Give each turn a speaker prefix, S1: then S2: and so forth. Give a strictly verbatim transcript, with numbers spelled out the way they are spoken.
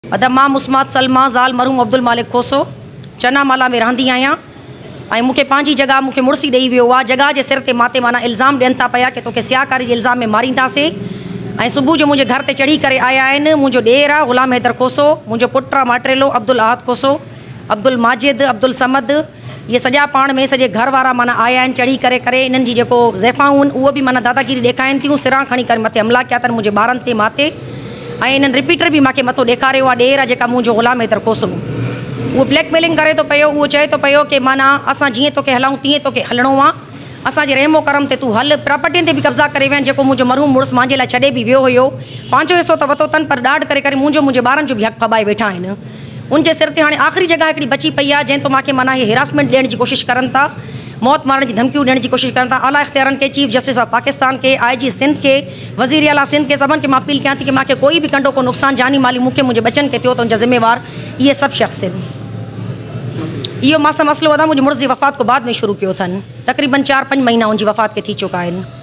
S1: अदब मां मुस्मात सलमा ज़ाल मरूम अब्दुल मालिक खोसो चनामाला में रहंदी आहियां ऐं मूंखे पंहिंजी जगह मूंखे मुड़सी ॾेई वियो आहे। जगह जे सिर ते माते माना इल्ज़ाम ॾियनि था पिया कि तोखे सियाकारी जे इल्ज़ाम में मारींदासीं ऐं सुबुह जो मुंहिंजे घर ते चढ़ी करे आया आहिनि। मुंहिंजो ॾेर आहे ग़ुलाम हैदर खोसो, मुंहिंजो पुटु आहे माटेलो अब्दुल अहद खोसो, अब्दुल माजिद, अब्दुल समद, ये सॼा पाण में सॼे घर वारा माना आया आहिनि चढ़ी करे करे इन्हनि जी जेको ज़ैफ़ाऊं आहिनि उहो बि माना दादागिरी ॾेखारीनि थियूं। सिरां खणी करे मथे हमला कया अथनि मुंहिंजे ॿारनि ते माते ऐं इन्हनि रिपीटर बि मूंखे मथो ॾेखारियो आहे। ॾेर आहे जेका मुंहिंजो ग़ुलाम हैदर खोसो उहो ब्लैकमेलिंग करे थो पियो। उहो चए थो पियो कि माना असां जीअं तोखे हलाऊं तीअं तोखे हलणो आहे, असांजे रहमो करम ते तूं हल। प्रॉपर्टियुनि ते बि कब्ज़ा करे विया आहिनि जेको मुंहिंजो मरहूम मुड़ुसु मुंहिंजे लाइ छॾे बि वियो हुयो। पंहिंजो हिसो त वरितो अथनि पर ॾाढ करे करे मुंहिंजो मुंहिंजे ॿारनि जो बि हक़ फॿाए वेठा आहिनि। उनजे सिर ते हाणे आख़िरी जॻह हिकिड़ी बची पई आहे जंहिं तो मूंखे माना इहे हिरासमेंट ॾियण जी कोशिशि करनि था, मौत मारण जी धमकियूं ॾियण जी कोशिशि करनि था। आला इख़्तियारनि खे, चीफ जस्टिस ऑफ पाकिस्तान के, आई जी सिंध के, वज़ीर आला सिंध के, सभिनि खे मां अपील कयां थी कि मूंखे कोई बि कंडो को नुक़सानु जानी माली मूंखे मुंहिंजे बचनि खे थियो त उनजा ज़िम्मेवार इहे सभु शख़्स आहिनि। इहो मां मसइलो अदा मुंहिंजे मुड़ुस जी वफ़ात को बाद में शुरू कयो अथनि, तक़रीबन चारि पंज महीना उनजी वफ़ात खे थी चुका आहिनि।